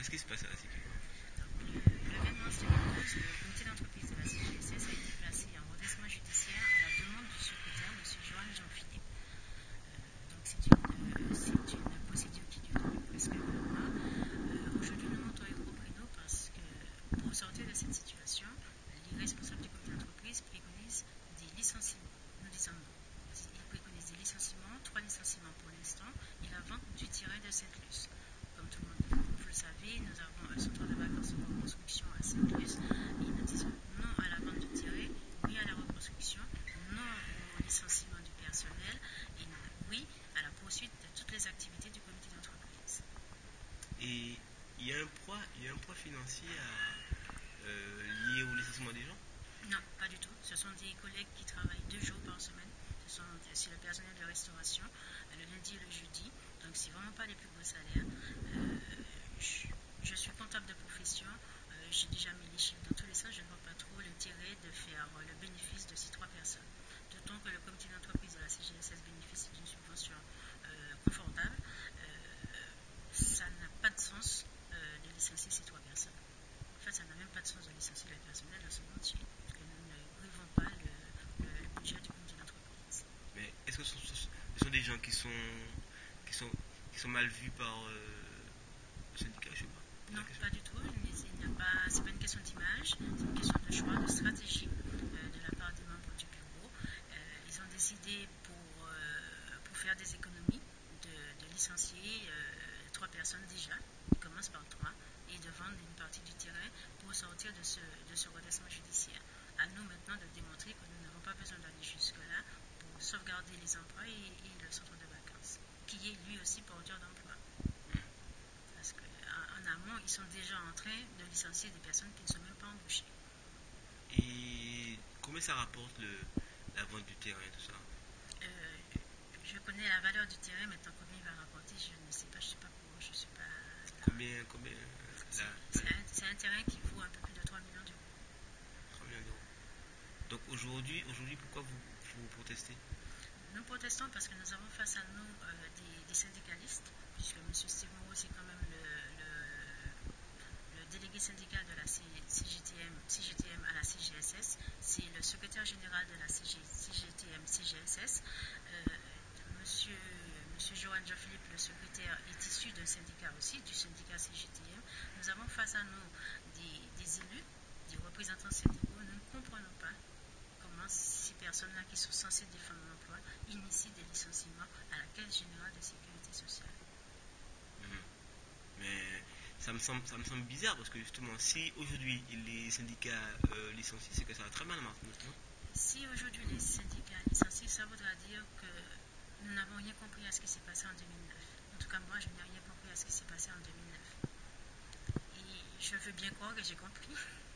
qu'est-ce qui se passe à la Sécu? Le 20 mars 2012, le comité d'entreprise de la CGSS a été placé en redressement judiciaire à la demande du secrétaire, M. Johan Jean-Philippe. Donc c'est une procédure qui dure depuis presque un mois. Aujourd'hui, nous montons un gros créneau parce que pour sortir de cette situation, les responsables du comité d'entreprise préconisent des licenciements. Nous disons non. Ils préconisent des licenciements, 3 licenciements pour l'instant, et la vente du terrain de Sainte-Luce. Comme tout le monde, vous le savez, nous avons un centre de vacances en reconstruction à Sainte-Luce et nous disons non à la vente du terrain, oui à la reconstruction, non au licenciement du personnel et oui à la poursuite de toutes les activités du comité d'entreprise. Et il y a un poids financier lié au licenciement des gens? Non, pas du tout. Ce sont des collègues qui travaillent 2 jours par semaine. C'est le personnel de restauration, le lundi et le jeudi. Donc, c'est vraiment pas les plus gros salaires. Je suis comptable de profession. J'ai déjà mis les chiffres dans tous les sens. Je ne vois pas trop l'intérêt de faire le bénéfice de ces 3 personnes. D'autant que le comité d'entreprise de la CGSS bénéficie d'une subvention confortable. Ça n'a pas de sens de licencier ces 3 personnes. En fait, ça n'a même pas de sens de licencier le personnel dans son entier, parce que nous ne grivons pas le budget du comité d'entreprise. Mais est-ce que ce sont des gens qui sont, qui sont mal vus par le syndicat, je sais pas. Non, pas du tout. C'est pas une question d'image, c'est une question de choix, de stratégie de la part des membres du bureau. Ils ont décidé pour faire des économies de licencier 3 personnes déjà. Ils commencent par 3 et de vendre une partie du terrain pour sortir de ce redressement judiciaire. À nous maintenant de démontrer que nous n'avons pas besoin d'aller jusque-là pour sauvegarder les emplois et le centre de vacances, qui est lui aussi porteur d'emploi. Parce qu'en amont, ils sont déjà en train de licencier des personnes qui ne sont même pas embauchées. Et combien ça rapporte la vente du terrain et tout ça? Euh, je connais la valeur du terrain, maintenant combien il va rapporter, je ne sais pas, je ne sais pas pour, je suis pas là. Combien C'est un terrain qui vaut un peu plus de 3 millions d'euros. 3 millions d'euros. Donc aujourd'hui, pourquoi vous protestez? Nous protestons parce que nous avons face à nous des syndicalistes, puisque M. Steve Moreau, c'est quand même le délégué syndical de la CGTM à la CGSS, c'est le secrétaire général de la CGTM-CGSS. Monsieur Johan Jean-Philippe, le secrétaire, est issu d'un syndicat aussi, du syndicat CGTM. Nous avons face à nous des élus, des représentants syndicaux. Nous ne comprenons pas comment ces personnes-là qui sont censées défendre l'emploi initient des licenciements à la Caisse générale de sécurité sociale. Mhm. Mais ça me semble bizarre parce que justement, si aujourd'hui les syndicats licencient, c'est que ça va très mal maintenant. Si aujourd'hui les syndicats licencient, ça voudra dire que nous n'avons rien compris à ce qui s'est passé en 2009. En tout cas, moi, je n'ai rien compris à ce qui s'est passé en 2009. Et je veux bien croire que j'ai compris.